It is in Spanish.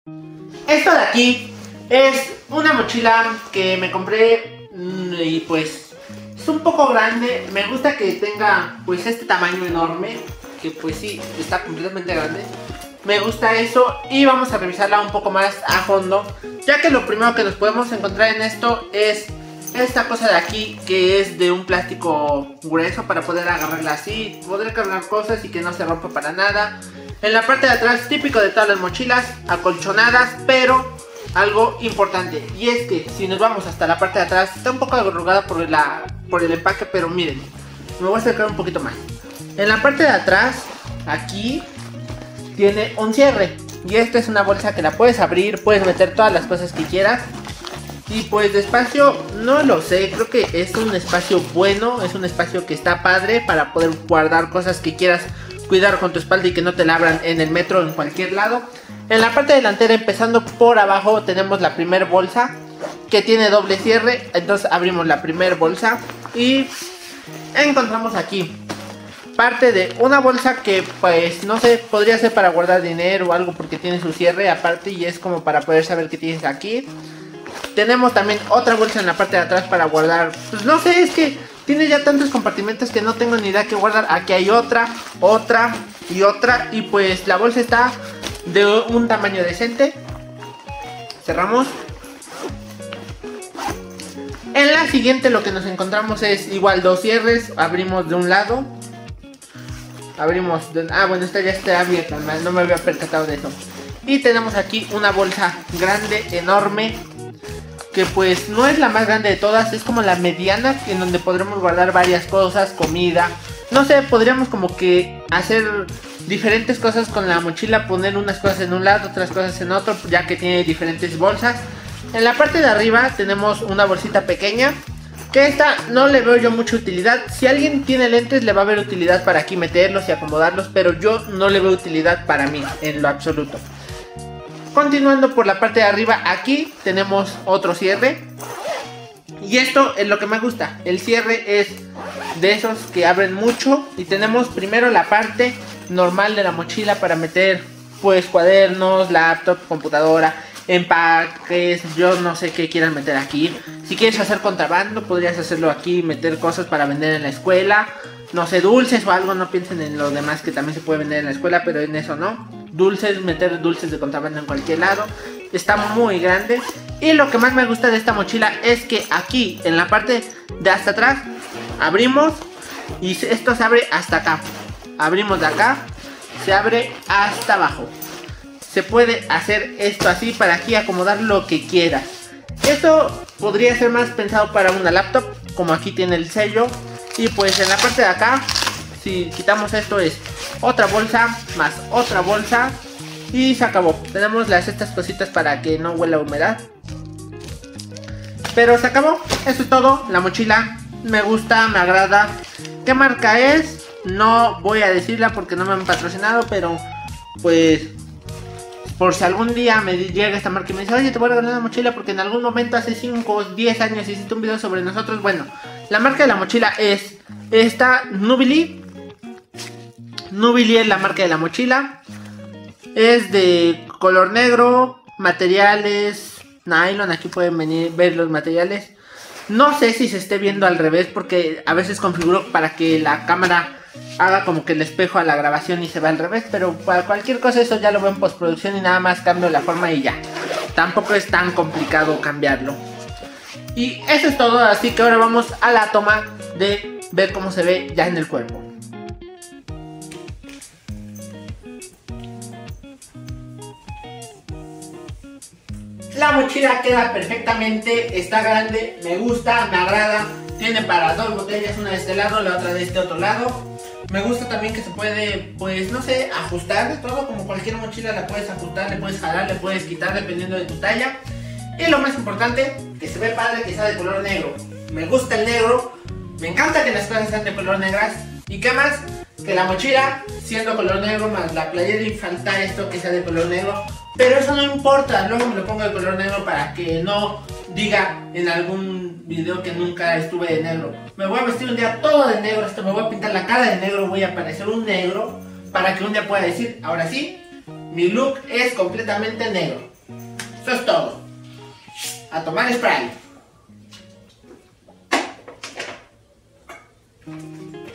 Esto de aquí es una mochila que me compré y pues es un poco grande. Me gusta que tenga pues este tamaño enorme, que pues sí, está completamente grande. Me gusta eso y vamos a revisarla un poco más a fondo, ya que lo primero que nos podemos encontrar en esto es esta cosa de aquí, que es de un plástico grueso para poder agarrarla así, poder cargar cosas y que no se rompa para nada. En la parte de atrás, típico de todas las mochilas, acolchonadas, pero algo importante, y es que si nos vamos hasta la parte de atrás, está un poco arrugada por el empaque, pero miren, me voy a acercar un poquito más. En la parte de atrás, aquí, tiene un cierre, y esta es una bolsa que la puedes abrir, puedes meter todas las cosas que quieras. Y pues de espacio, no lo sé, creo que es un espacio bueno, es un espacio que está padre para poder guardar cosas que quieras cuidar con tu espalda y que no te la abran en el metro o en cualquier lado. En la parte delantera, empezando por abajo, tenemos la primera bolsa que tiene doble cierre. Entonces abrimos la primera bolsa y encontramos aquí parte de una bolsa que pues no sé, podría ser para guardar dinero o algo, porque tiene su cierre aparte y es como para poder saber qué tienes aquí. Tenemos también otra bolsa en la parte de atrás para guardar, pues no sé, es que tiene ya tantos compartimentos que no tengo ni idea qué guardar. Aquí hay otra y otra, y pues la bolsa está de un tamaño decente. Cerramos. En la siguiente lo que nos encontramos es igual dos cierres. Abrimos de un lado. Bueno, esta ya está abierta, no me había percatado de eso. Y tenemos aquí una bolsa grande, enorme, que pues no es la más grande de todas, es como la mediana, en donde podremos guardar varias cosas, comida. No sé, podríamos como que hacer diferentes cosas con la mochila, poner unas cosas en un lado, otras cosas en otro, ya que tiene diferentes bolsas. En la parte de arriba tenemos una bolsita pequeña, que esta no le veo yo mucha utilidad. Si alguien tiene lentes le va a haber utilidad para aquí meterlos y acomodarlos, pero yo no le veo utilidad para mí, en lo absoluto. Continuando por la parte de arriba, aquí tenemos otro cierre. Y esto es lo que me gusta. El cierre es de esos que abren mucho. Y tenemos primero la parte normal de la mochila para meter pues cuadernos, laptop, computadora, empaques, yo no sé qué quieran meter aquí. Si quieres hacer contrabando, podrías hacerlo aquí, meter cosas para vender en la escuela. No sé, dulces o algo, no piensen en lo demás que también se puede vender en la escuela, pero en eso no. Dulces, meter dulces de contrabando en cualquier lado. Está muy grande. Y lo que más me gusta de esta mochila es que aquí, en la parte de hasta atrás, abrimos y esto se abre hasta acá. Abrimos de acá, se abre hasta abajo. Se puede hacer esto así para aquí acomodar lo que quieras. Esto podría ser más pensado para una laptop, como aquí tiene el sello. Y pues en la parte de acá, si quitamos esto, es otra bolsa más otra bolsa y se acabó. Tenemos estas cositas para que no huela a humedad. Pero se acabó, eso es todo. La mochila me gusta, me agrada. ¿Qué marca es? No voy a decirla porque no me han patrocinado, pero pues por si algún día me llega esta marca y me dice, oye, te voy a regalar una mochila porque en algún momento hace 5 o 10 años hiciste un video sobre nosotros. Bueno, la marca de la mochila es esta, Nubili. Nubili es la marca de la mochila. Es de color negro, materiales nylon. Aquí pueden ver los materiales. No sé si se esté viendo al revés porque a veces configuro para que la cámara haga como que el espejo a la grabación y se va al revés, pero para cualquier cosa eso ya lo veo en postproducción y nada más cambio la forma y ya. Tampoco es tan complicado cambiarlo. Y eso es todo, así que ahora vamos a la toma de ver cómo se ve ya en el cuerpo. La mochila queda perfectamente, está grande, me gusta, me agrada. Tiene para dos botellas, una de este lado, la otra de este otro lado. Me gusta también que se puede, pues no sé, ajustar de todo, como cualquier mochila la puedes ajustar, le puedes jalar, le puedes quitar dependiendo de tu talla. Y lo más importante, que se ve padre, que sea de color negro. Me gusta el negro, me encanta que las cosas sean de color negras. Y qué más, que la mochila siendo color negro, más la playera y falta esto que sea de color negro. Pero eso no importa, luego me lo pongo de color negro para que no diga en algún video que nunca estuve de negro. Me voy a vestir un día todo de negro, hasta me voy a pintar la cara de negro, voy a parecer un negro para que un día pueda decir, ahora sí, mi look es completamente negro. Eso es todo. A tomar spray.